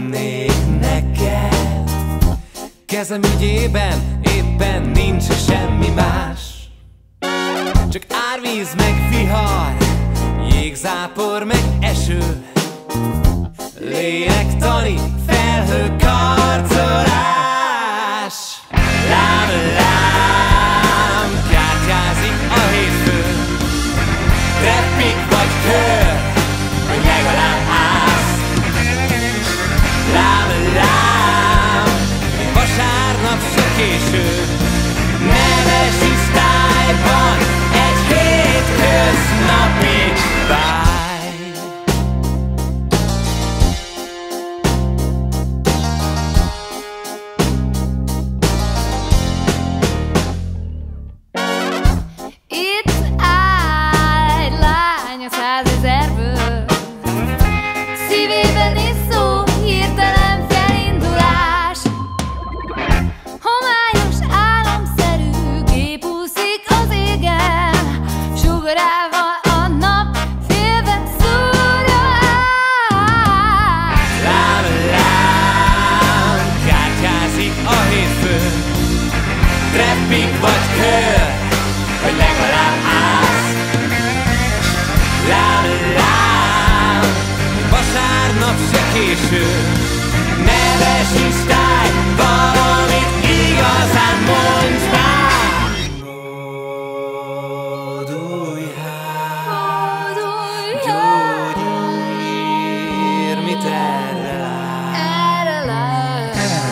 lennék neked. Kezem ügyében éppen nincs semmi más, csak árvíz meg vihar, jégzápor meg eső, lélektani felhőkarcolás. Lám, lám, kártyázik a hétfő, treppik vagy kör, vagy legalább állsz. Lám, lám, vasárnap se késő, nevesi sztályban egy hétköznapi báj. Itt áll egy lány a 100 000-ből, szívében iszó hirtelen felindulás. Homályos álomszerű gép úszik az égen, sugorával a nap félbe szúrja át. Lám, lám, kártyázik a hétfő, treppik vagy kör, vagy legalább állsz. Lám, lám, vasárnap se késő, nevesi sztály, valamit igazán mondj már. Módulj hát, gyógyír, mit erre lát. Erre lát.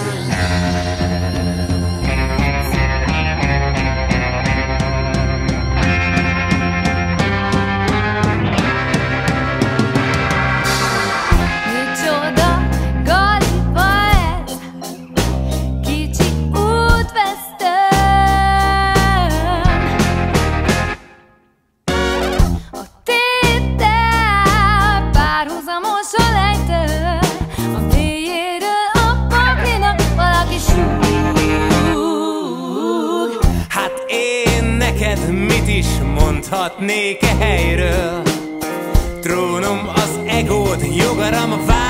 Micsoda galiba ez, kicsi útvesztőn. A téttel párhuzamos a lejtő, a mélyéről a paklinak valaki súg. Hát én neked mit is mondhatnék e helyről? Trónom az egód, jogaram a